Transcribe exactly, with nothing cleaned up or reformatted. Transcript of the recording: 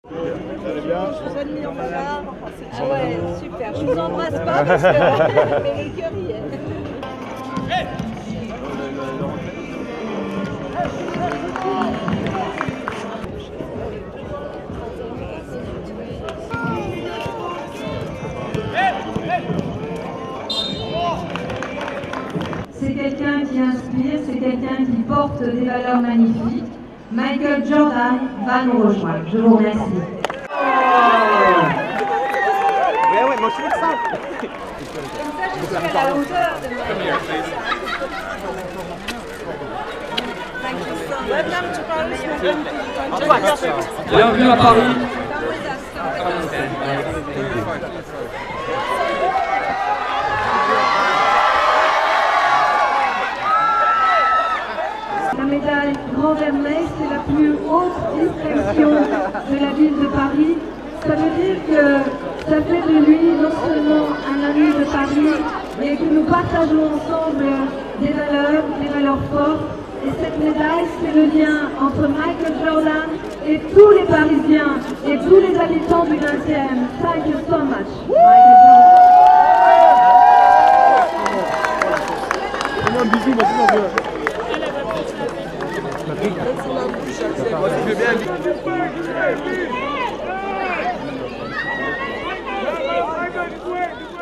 Vous allez bien? Je vous admire, voilà. Ah ouais, super. Je vous embrasse pas parce que mais les cœurs y est. C'est quelqu'un qui inspire, c'est quelqu'un qui porte des valeurs magnifiques. Michael Jordan va nous rejoindre. Je vous remercie. Ouais, ouais, moi je suis que ça. Comme ça, je suis à la hauteur de Michael. Welcome to Paris, Antoine. Bienvenue à Paris. Come with us, come with us. La médaille Grand Vermeil, c'est la plus haute distinction de la ville de Paris. Ça veut dire que ça fait de lui non seulement un ami de Paris, mais que nous partageons ensemble des valeurs, des valeurs fortes. Et cette médaille, c'est le lien entre Michael Jordan et tous les Parisiens et tous les habitants du vingtième. Thank you so much, Michael Jordan. Un bisou, maintenant. Moi, tu fais bien.